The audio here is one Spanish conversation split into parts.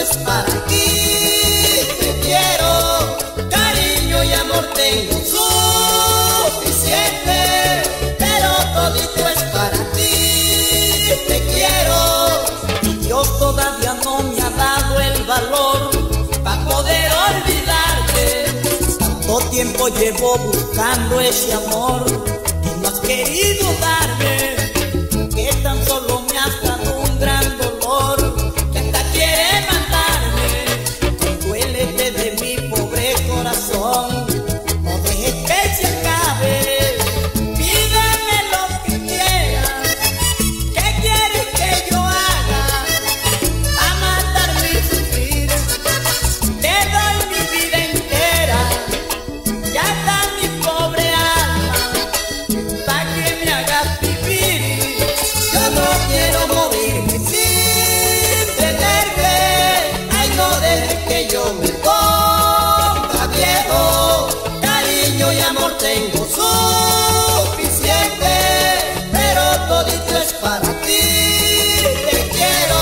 es para ti. Te quiero, cariño y amor tengo suficiente, pero todito es para ti. Te quiero, y Dios todavía no me ha dado el valor para poder olvidarte. Tanto tiempo llevo buscando ese amor y no has querido darme, que tan solo me has dado un gran dolor que hasta quiere matarme. Duélete de mi pobre corazón, no dejes que se acabe. Pídeme lo que quieras, ¿qué quieres que yo haga? A matarme y sufrir, te doy mi vida entera. Ya está mi pobre alma, pa' que me hagas vivir. Yo no quiero morirme sin tenerte. Ay, no dejes que yo me ponga viejo. Cariño y amor tengo suficiente, pero todito es para ti. Te quiero.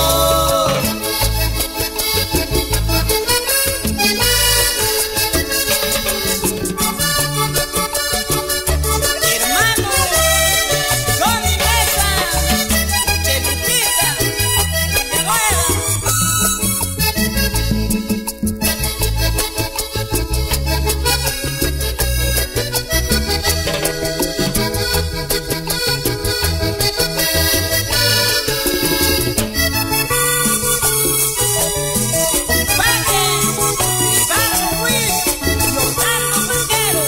Hermano Johnny Mesa, de Lupita, de Rueda. Compadre, Ricardo Ruiz y Orlando Manguero.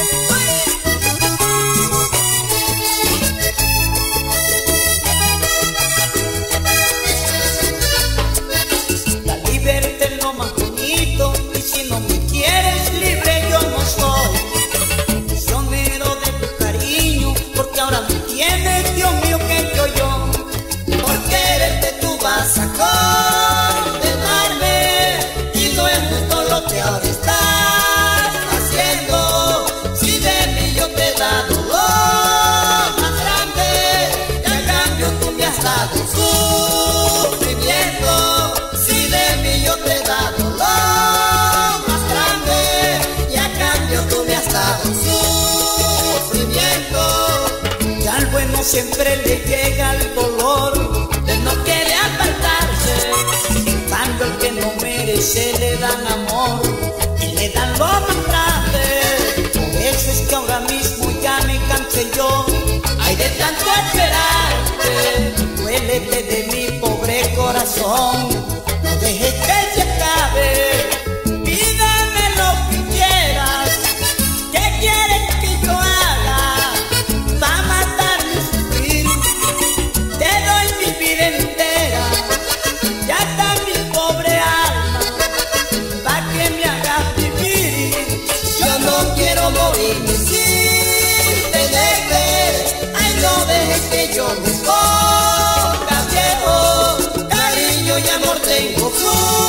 La libertad es lo más bonito, y si no me quieres libre yo no soy. Prisionero de tu cariño, porque ahora me tienes, Dios mío, que yo. Por quererte tú vas a condenarme, y no es justo lo que ahora estás haciendo. Si de mí yo te he dado lo más grande, y a cambio tú me has dado sufrimiento. Si de mí yo te he dado lo más grande, y a cambio tú me has dado sufrimiento. Y al bueno siempre le llega el dolor de no querer apartarse. En cambio al que no merece le dan amor y le dan lo más grande. Por eso es que ahora mismo ya me cansé yo, ay, de tanto esperarte. Duélete de mi pobre corazón, no dejes que se acabe. Pídame lo que quieras, ¿qué quieres que yo haga? Pa' matarme y sufrir, te doy mi vida entera. Ya está mi pobre alma, pa' que me hagas vivir. Yo no quiero morirme sin tenerte. Ay, no dejes que yo me ponga viejo. Cariño y amor tengo